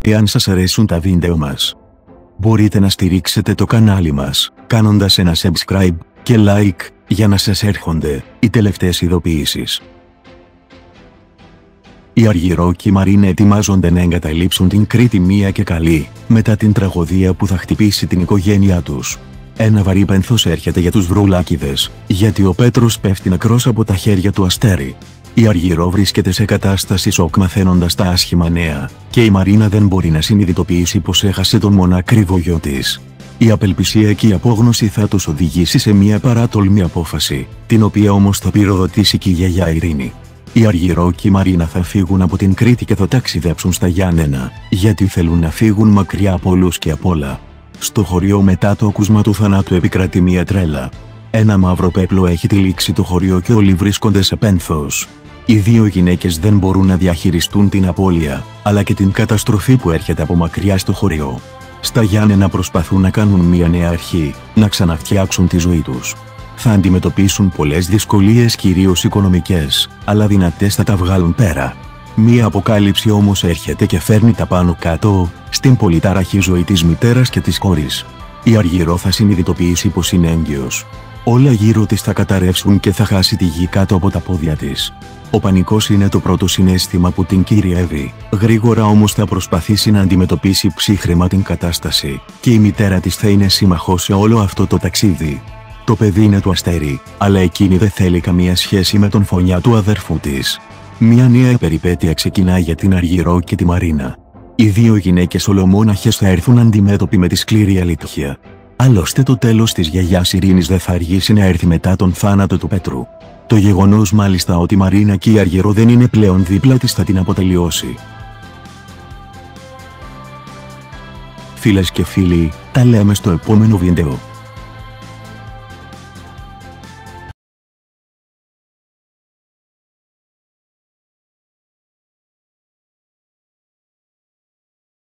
Εάν σας αρέσουν τα βίντεο μας, μπορείτε να στηρίξετε το κανάλι μας, κάνοντας ένα subscribe και like, για να σας έρχονται οι τελευταίες ειδοποιήσεις. Οι Αργυρό και η Μαρίνα ετοιμάζονται να εγκαταλείψουν την Κρήτη μία και καλή, μετά την τραγωδία που θα χτυπήσει την οικογένειά τους. Ένα βαρύ πένθος έρχεται για τους Βρουλάκηδες, γιατί ο Πέτρος πέφτει νεκρός από τα χέρια του Αστέρη. Η Αργυρό βρίσκεται σε κατάσταση σοκ μαθαίνοντας τα άσχημα νέα, και η Μαρίνα δεν μπορεί να συνειδητοποιήσει πως έχασε τον μονακρίβο γιο της. Η απελπισία και η απόγνωση θα τους οδηγήσει σε μια παράτολμη απόφαση, την οποία όμως θα πυροδοτήσει και η γιαγιά Ειρήνη. Η Αργυρό και η Μαρίνα θα φύγουν από την Κρήτη και θα ταξιδέψουν στα Γιάννενα, γιατί θέλουν να φύγουν μακριά από όλους και απ' όλα. Στο χωριό μετά το ακούσμα του θανάτου επικρατεί μια τρέλα. Ένα μαύρο πέπλο έχει τυλίξει το χωριό και όλοι βρίσκονται σε πένθος. Οι δύο γυναίκες δεν μπορούν να διαχειριστούν την απώλεια, αλλά και την καταστροφή που έρχεται από μακριά στο χωριό. Στα Γιάννενα προσπαθούν να κάνουν μια νέα αρχή, να ξαναφτιάξουν τη ζωή τους. Θα αντιμετωπίσουν πολλές δυσκολίες, κυρίως οικονομικές, αλλά δυνατές θα τα βγάλουν πέρα. Μία αποκάλυψη όμως έρχεται και φέρνει τα πάνω κάτω, στην πολυταραχή ζωή της μητέρας και της κόρης. Η Αργυρό θα συνειδητοποιήσει πως είναι έγκυος. Όλα γύρω της θα καταρρεύσουν και θα χάσει τη γη κάτω από τα πόδια της. Ο πανικός είναι το πρώτο συναίσθημα που την κυριεύει, γρήγορα όμως θα προσπαθήσει να αντιμετωπίσει ψύχραιμα την κατάσταση, και η μητέρα της θα είναι σύμμαχος σε όλο αυτό το ταξίδι. Το παιδί είναι του Αστέρη, αλλά εκείνη δεν θέλει καμία σχέση με τον φωνιά του αδερφού της. Μια νέα περιπέτεια ξεκινά για την Αργυρό και τη Μαρίνα. Οι δύο γυναίκες ολομόναχες θα έρθουν αντιμέτωποι με τη σκληρή αλήθεια. Άλλωστε το τέλος της γιαγιάς Ειρήνης δεν θα αργήσει να έρθει μετά τον θάνατο του Πέτρου. Το γεγονός μάλιστα ότι η Μαρίνα και η Αργυρό δεν είναι πλέον δίπλα της θα την αποτελειώσει. Φίλες και φίλοι, τα λέμε στο επόμενο βίντεο.